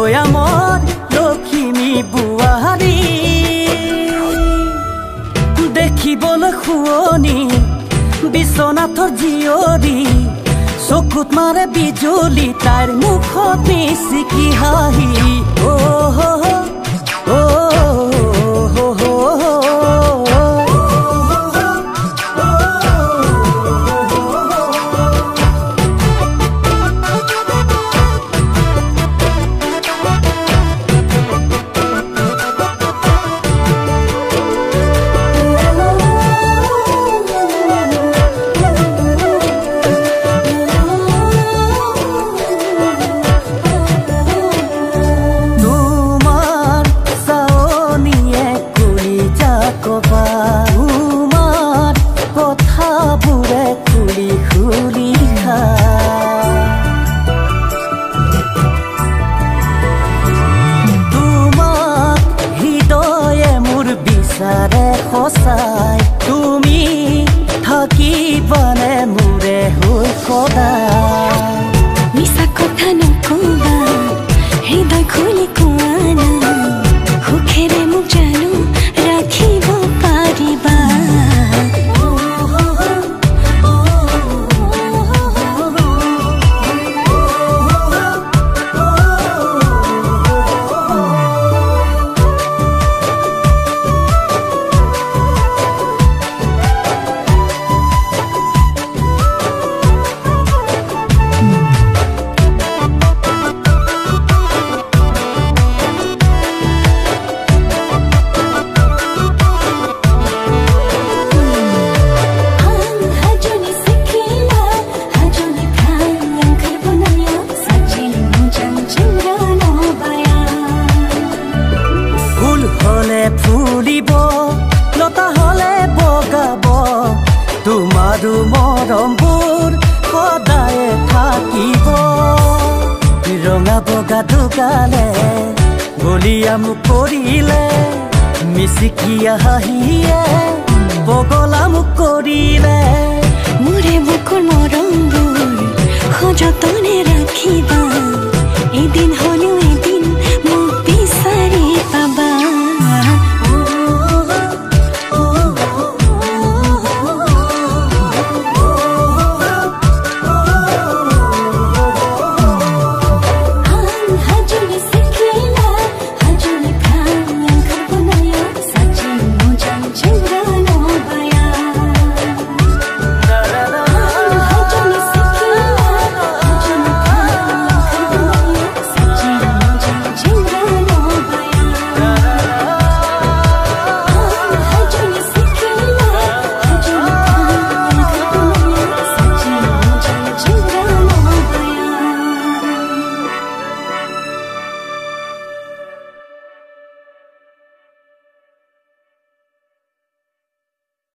ভৈয়ামৰ লখিমী বুৱাৰী দেখিবলৈ শুৱনি বিশ্বনাথৰ জীয়ৰী চকুত মাৰে বিজুলী তাইৰ মুখত মিচিকি হাঁহি সঁচাই তুমি থাকিবানে মোৰে হৈ সদায় মিছা কথা নকবা হৃদয় খুলি কোৱা না সুখেৰে মোক জানো ৰাখিব পাৰিবা ফুলিব লতা হলে বগাব তোমাৰো মৰমবোৰ সদায় থাকিব ৰঙা বগা দুগালে গলিয়া মোক কৰিলে মিচিকিয়া হাঁহিয়ে বগলা মোক কৰিলে মোৰে বুকুৰ মৰমবোৰ সযতনে ৰাখিবা